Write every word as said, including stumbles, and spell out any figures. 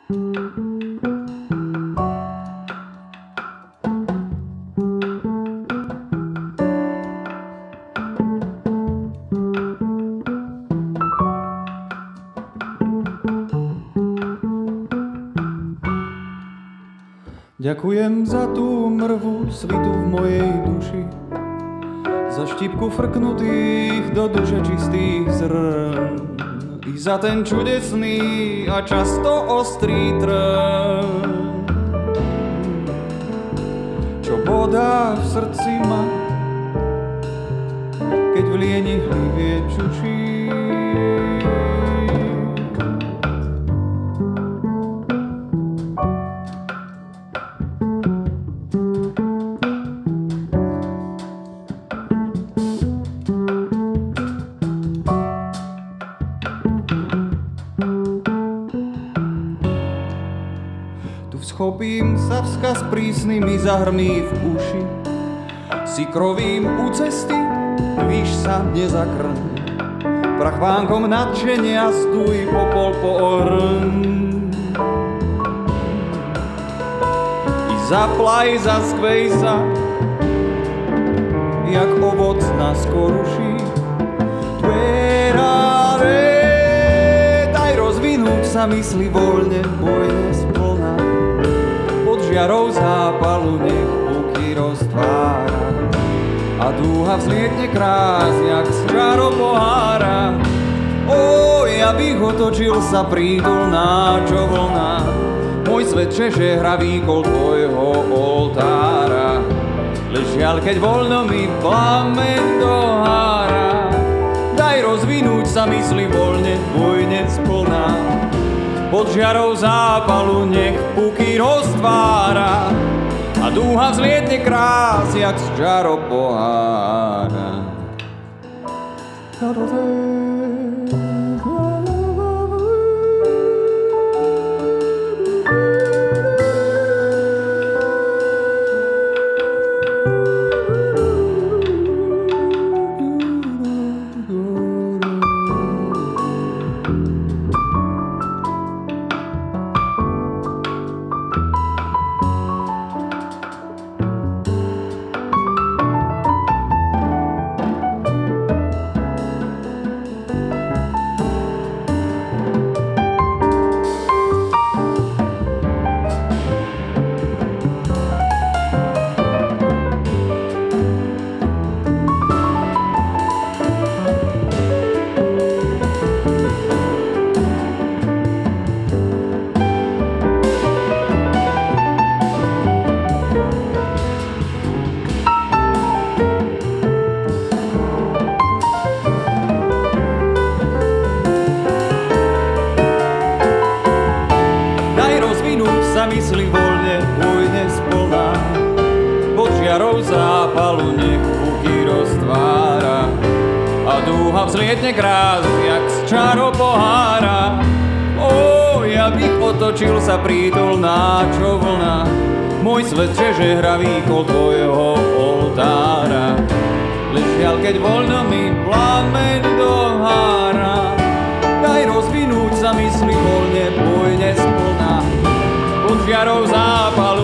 Ďakujem za tú mrvu svitu v mojej duši, za štipku frknutých do duše čistých zrn i za ten čudesný a často ostrý trn, čo bodá v srdci ma, keď v lieni hlivie čučí. Schopím sa vzkaz prísnymi zahrmí v uši, si krovím u cesty, víš sa nezakrň, prachvánkom nadšenia zduj popol po ohrn. I zaplaj, zaskvej sa, jak ovoc na skoruši. Tverave, daj rozvinúť sa mysli voľne, bojne splná. Žiarou zápalu nech puky roztvára a dúha vzlietne krás, jak z žaro pohára. Ó, ja bych otočil sa prítulná, čo vlna, môj svet čeže hra výkol tvojho oltára. Lež žiaľ, keď voľno mi plameň dohára, daj rozvinúť sa mysli voľne, bojne splná. Pod žiarou zápalu nech puky roztvára a dúha vzlietne krás, jak z žaro pohára. Mysli voľne, pôjde splná, pod žiarou zápalu nech puky roztvára a dúha vzlietne krás, jak z čaro pohára. Ó, ja bych otočil sa prítulná, čo vlna, môj svet čeže hra výkol tvojho oltára. Lež žiaľ, keď voľno mi plameň dohára, daj rozvinúť sa mysli voľne, pôjde splná. Pod žiarou zápalu